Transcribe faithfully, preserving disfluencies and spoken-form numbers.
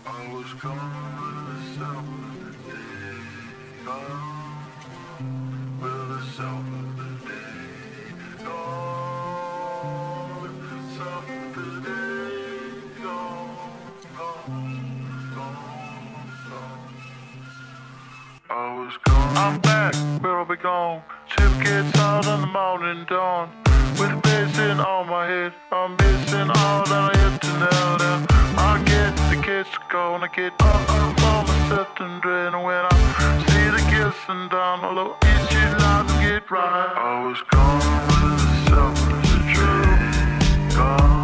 I was gone with the sound of the day. Gone with the sound of the day. Gone with the sound of the day. Gone, gone, gone, gone. I was gone. I'm back, where I'll be gone. Shift gets out in the morning dawn. With the bass in on my head, I'm missing all that I had to nail down. I get the kids gonna get up, up on my certain dread. And when I see the kissing down, although each night to get right, I was gone with the self, the truth, gone.